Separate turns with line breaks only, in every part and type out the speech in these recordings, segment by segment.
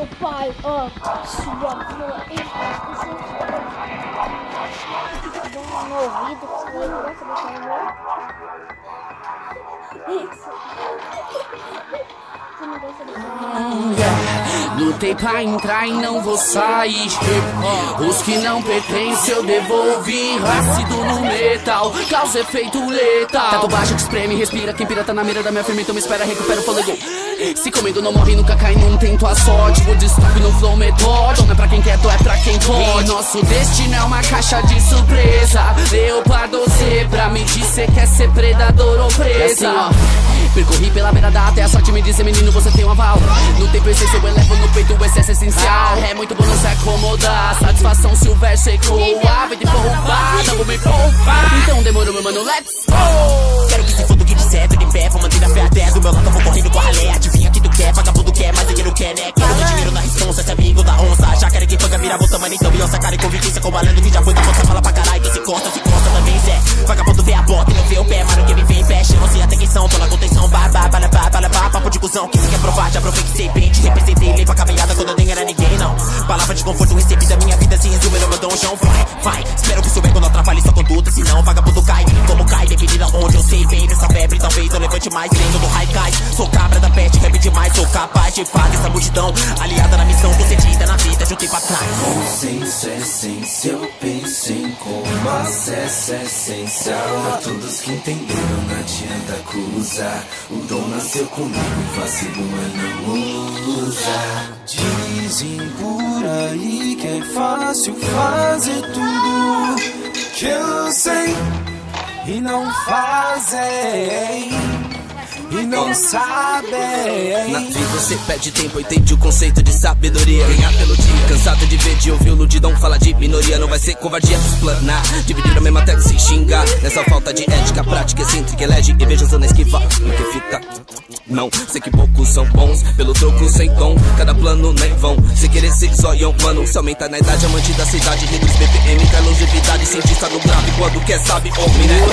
seu pai, ó, sua avó, vão no ouvido, que você vai gosta do seu avô. Isso. Você não gosta do seu avô.
Lutei pra entrar e não vou sair. Os que não pertencem eu devolvi. Ácido no metal, causa efeito letal. Teto baixo que espreme, respira. Quem pira tá na mira da minha firma, então me espera, recupera o fôlego. Se comigo não morre, nunca cai, não tento a sorte. Vou destruir no flow metódico. Não é pra quem quer, é pra quem pode. Nosso destino é uma caixa de surpresa. Leopardo ou zebra, me diz cê quer ser predador ou presa. Assim, ó, percorri pela beira da até a sorte me dizer, menino, você tem um aval. No tempo essência eu elevo no peito, o excesso é essencial. É muito bom não se acomodar, satisfação se o verso ecoar. Vem de poupar, não vou me poupar. Então demorou, meu mano, let's go.
Quero que se foda o que disser, tô de pé, vou manter a fé até. Do meu lado eu vou correndo com a ralé. Adivinha que tu quer, vagabundo quer, mas dinheiro quer, né? Quero meu dinheiro na responsa, se amigo da onça. Já quero quem paga, vira bota, mano, então Beyoncé, cara e convivência com malandro que já foi da força, fala pra caralho. Que se costa também, Zé. Vagabundo vê a bota e não vê o pé, mano, que me vem em pé. Não sei até quem são, tô na contenção, papo de cuzão, que se quer provar, já provei que sei bem. Te representei, lei pra caminhada quando eu nem era ninguém, não. Palavra de conforto recebi da minha vida, se resume no meu donjão. Vai, espero que seu ego não atrapalhe sua conduta, senão vagabundo cai. Como cai, dependendo aonde eu sei bem. Nessa febre, talvez eu levante mais, lendo do Haikai. Sou cabra da peste, rap demais, sou capaz de fazer essa multidão. Aliada na missão, concedida na vida, juntei pra trás.
Consenso é essência, eu penso em como acesso é essencial. A todos que entenderam, não adianta acusar. O dom nasceu comigo, vacilo, mas não usa. Dizem por aí que é fácil fazer tudo que eu sei e não fazem. E não sabem.
Na vida você perde tempo, entende o conceito de sabedoria. Ganhar pelo dia, cansado de ver, de ouvir o ludidão fala de minoria. Não vai ser covardia explanar, dividir a mesma tela sem xingar. Nessa falta de ética, prática excêntrica, elege e veja zona esquiva. No que fica, não, sei que poucos são bons. Pelo troco sem tom, cada plano nem vão. Se querer ser zoião, mano, se aumenta na idade, amante da cidade. Reduz BPM, traz longevidade, cientista no grave. Quando quer sabe, ouve, né?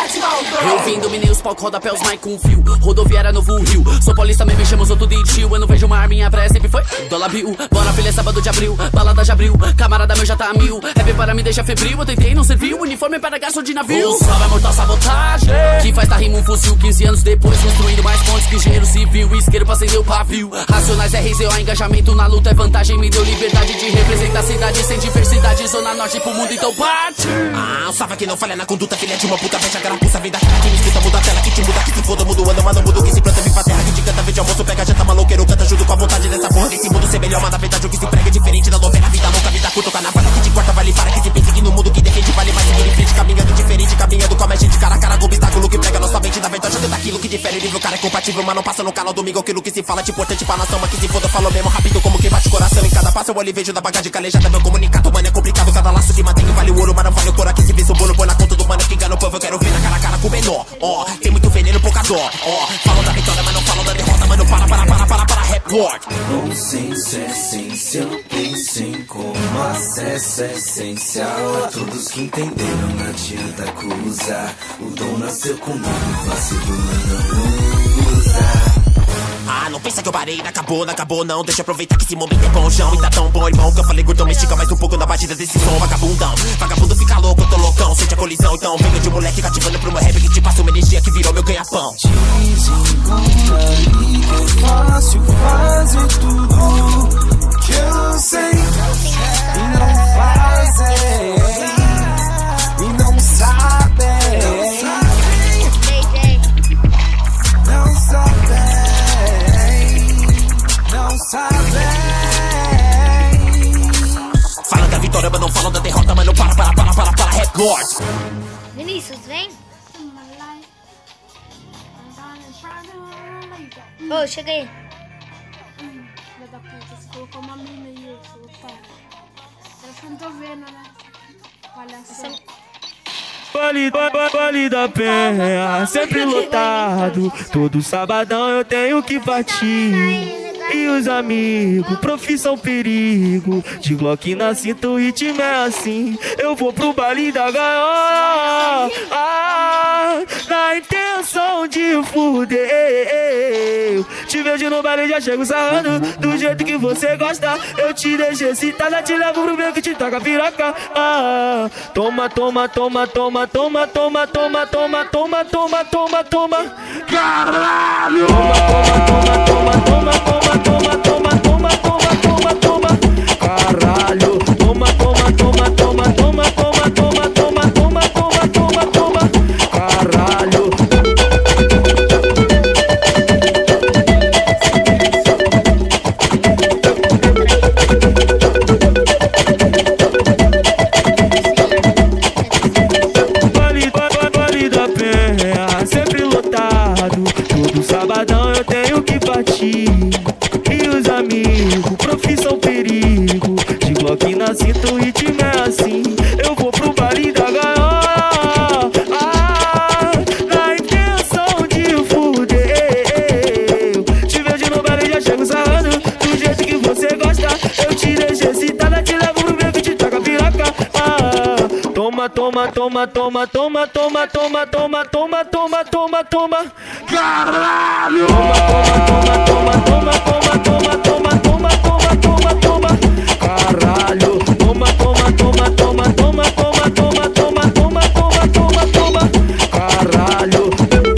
Eu vim, dominei os palcos, rodapés, mais com fio. Rodoviária Novo Rio, sou paulista, me chamam, sou tudo de tio. Eu não vejo uma arma, minha praia sempre foi dólar bill. Bora filha, sábado de abril, balada já abriu. Camarada meu já tá a mil, rap para me deixar febril. Eu tentei, não serviu, uniforme para gasto de navio. O salve é mortal sabotagem, que faz da rima um fuzil. 15 anos depois, construindo mais pontes que engenheiro civil. Isqueiro pra acender o pavio, racionais é RZO, engajamento na luta é vantagem. Me deu liberdade de representar a cidade sem diversidade. Zona norte pro mundo, então parte.
Ah, um salve que não falha na conduta, filha de uma puta, fecha a carapuça, vem da cara que me escuta, muda a tela, que te muda, que se foda, muda o ano, mas não muda o que se planta, me faz terra, que te canta, verde almoço, pega, janta, maloqueiro, canta, junto com a vontade dessa porra, desse mundo ser melhor, mas na verdade o que se prega é diferente da novela, vida louca, vida curta, o carnaval, que te corta, vale para, que se pensa que no mundo que defende, vale mais, seguir em frente, caminhando diferente, caminhando com a gente, cara a cara, com o obstáculo que prega nossa mente, na verdade, tudo aquilo que difere, nível, cara é compatível, mas não passa no canal domingo, aquilo que se fala, de importante pra nação, mas que se foda, falou mesmo rápido, como que bate o coração, em cada passo eu olho e vejo da bagagem calejada, meu comunicado, mano, é complicado, cada laço que mantém vale o ouro, mas não vale o cor, aqui se vê o bolo, põe na conta do mano, que engana o povo, eu quero ver na cara a cara com o menor, ó, tem muito veneno, pouca dó, ó, falam da vitória, mas não falam da derrota, mano, para, report.
Consenso é essência, eu penso em como acesso é essencial. A todos que entenderam, não adianta acusar. O dom nasceu comigo, vacilo, mas não usa.
Ah, não pensa que eu parei, não acabou não. Deixa eu aproveitar que esse momento é bom, João. E tá tão bom, irmão, que eu falei gordão, estica mais um pouco na batida desse som, vagabundão. Vagabundo fica louco, eu tô loucão, sente a colisão. Então venho de moleque cativando pro meu rap, que te passa uma energia que virou meu ganha-pão.
Dizem por aí que é fácil fazer tudo que eu sei e não fazem, e não sabem, não sabem.
Fala da vitória, mas não falam da derrota, mano, para, report.
Vinícius, vem. Ô, chega aí.
Filha da puta, você colocou uma mina aí, seu otário. Parece que eu não tô vendo, né? Palhação.
Vale da Penha, sempre lotado. Todo sabadão eu tenho que partir. E os amigos, profissão perigo. De Glock na cinta, o ritmo é assim. Eu vou pro baile da gaiola, na intenção de fuder. Te vejo no baile, já chego sarrando do jeito que você gosta. Eu te deixo excitada, te levo pro meio que te toca piroca. Ah, toma, toma, toma, toma, toma, toma, toma, toma, toma, toma, toma, toma. Caralho! Toma, toma, toma, toma, toma, toma, toma, toma, toma, toma, toma. Caralho! Toma, toma, toma, toma, toma, toma, toma, toma, toma, toma, toma, toma. Caralho! Vale da Penha, sempre lotado. Todo sabadão eu tenho que partir. E os amigos, profissão perigo. De Glock na cinta, o ritmo é assim. Eu vou pro baile da gaiola, na intenção de fuder. Te vejo no baile, já chego sarrando do jeito que você gosta. Eu te deixo excitada, te levo pro meio que te toca piroca. Toma, toma, toma, toma, toma, toma, toma, toma, toma, toma, toma, toma. Caralho! Toma, toma, toma, toma, toma, toma, toma, toma, toma, toma. Caralho! Toma, toma, toma, toma, toma, toma, toma, toma, toma, toma, toma, toma. Caralho!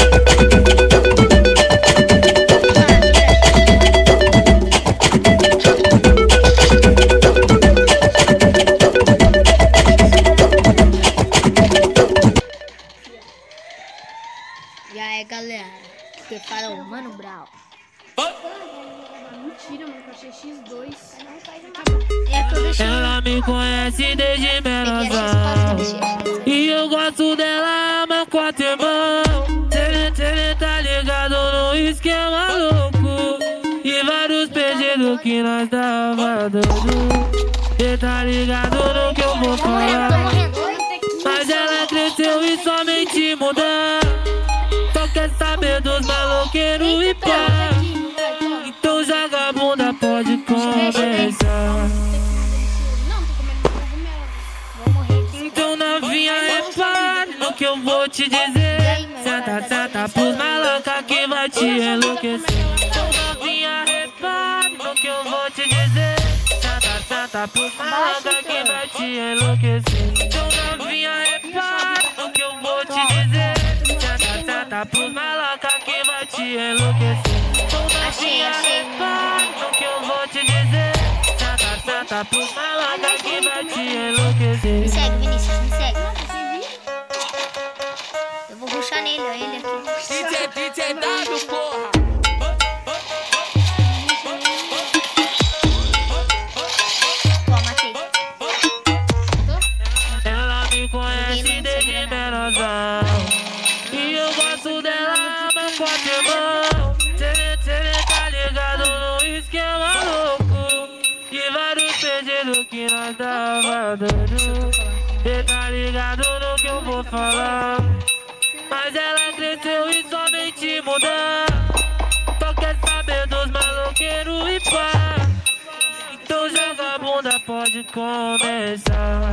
E aí, galera, que fala o Mano Brown.
Mentira, mano, que eu achei X2.
É que eu deixei.
Ela me conhece desde menorzinho e eu gosto dela, meu quarto irmão. Cê tá ligado no esquema louco e vários pedidos que nós tava dando. Cê tá ligado no que eu vou falar. Mas ela cresceu e somente mudar. Só quer saber dos maloqueiros e pá. Então joga a bunda, pode começar. Então novinha, repare no que eu vou te dizer. Senta, senta pros maloca que vai te enlouquecer. Então novinha, repare no que eu vou te dizer. Senta, senta pros maloca que vai te enlouquecer. Então novinha, repare no que eu vou te dizer. Senta pros maloca que vai te enlouquecer. Então novinha, repare no que eu vou te dizer. Senta, senta pros maloca que vai te enlouquecer.
Me segue, Vinícius, me segue. Eu vou rushar nele, ó, ele aqui.
DJ W, porra!
Ó, matei.
Ela me conhece desde menorzão e eu gosto dela, meu quarto irmão. Cê tá ligado no esquema louco e vários pedidos que nós tava dando. Cê tá ligado no que eu vou falar. Mas ela cresceu e somente mudar. Só quer saber dos maloqueiros e pá. Então joga a bunda, pode começar.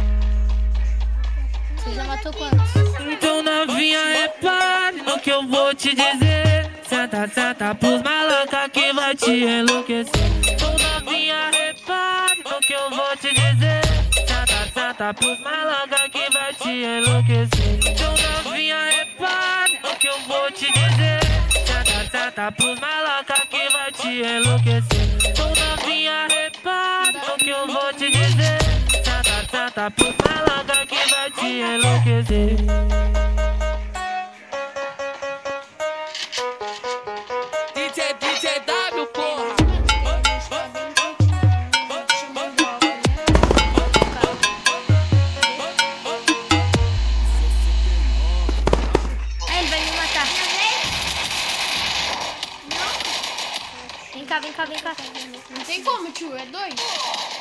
Você já matou quantos?
Então novinha, repare no que eu vou te dizer. Senta, senta pros maloca que vai te enlouquecer. Então novinha, repare no que eu vou te dizer. Senta, senta pros maloca que vai te enlouquecer. Então novinha, repare no que eu vou te dizer. Senta, senta pros maloca que vai te enlouquecer. Então novinha, repare no que eu vou te dizer. Senta, senta pros maloca que vai te enlouquecer.
DJ W, porra!
Aí ele vai me matar. Vem cá, vem cá, vem cá.
Não tem como, tio, é 2.